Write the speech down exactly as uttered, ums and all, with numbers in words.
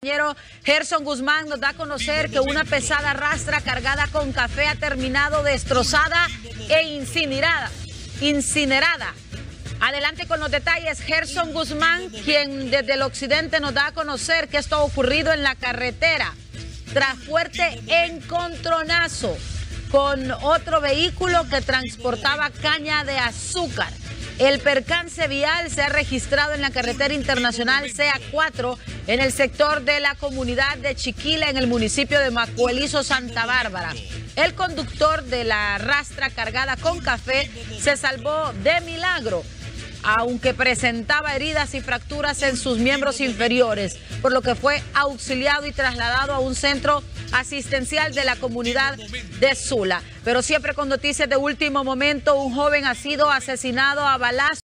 compañero Gerson Guzmán nos da a conocer que una pesada rastra cargada con café ha terminado destrozada e incinerada. incinerada. Adelante con los detalles, Gerson Guzmán, quien desde el occidente nos da a conocer que esto ha ocurrido en la carretera tras fuerte encontronazo con otro vehículo que transportaba caña de azúcar. El percance vial se ha registrado en la carretera internacional C A cuatro en el sector de la comunidad de Chiquila, en el municipio de Macuelizo, Santa Bárbara. El conductor de la rastra cargada con café se salvó de milagro, aunque presentaba heridas y fracturas en sus miembros inferiores, por lo que fue auxiliado y trasladado a un centro asistencial de la comunidad de Sula. Pero siempre con noticias de último momento, un joven ha sido asesinado a balazos